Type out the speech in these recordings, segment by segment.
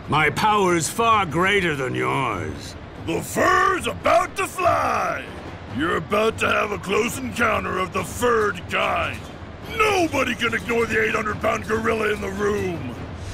My power's far greater than yours. The fur's about to fly! You're about to have a close encounter of the furred kind. Nobody can ignore the 800-pound gorilla in the room!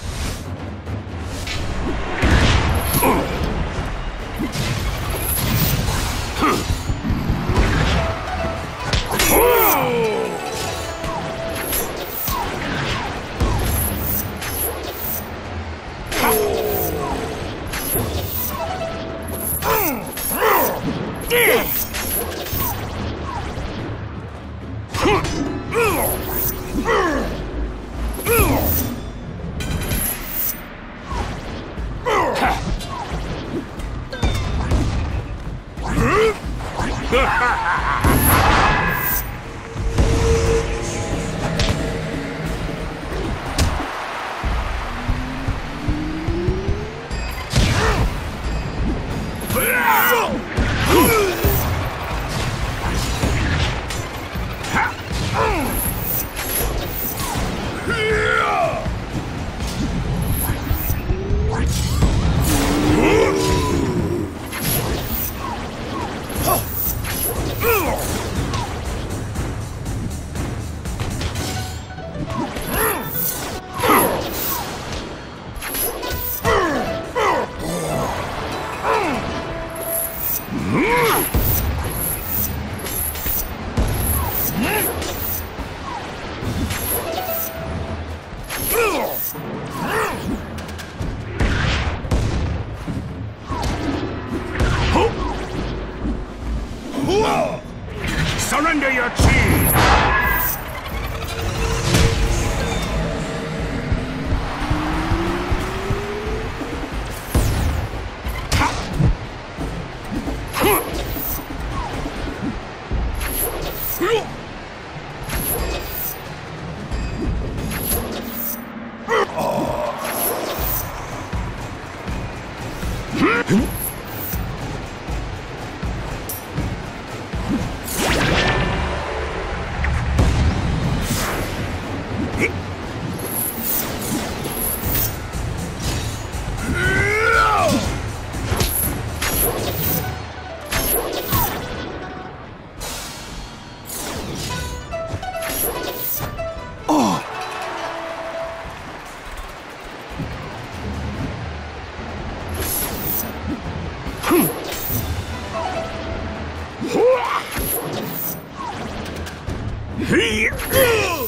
Surrender your chi! Here!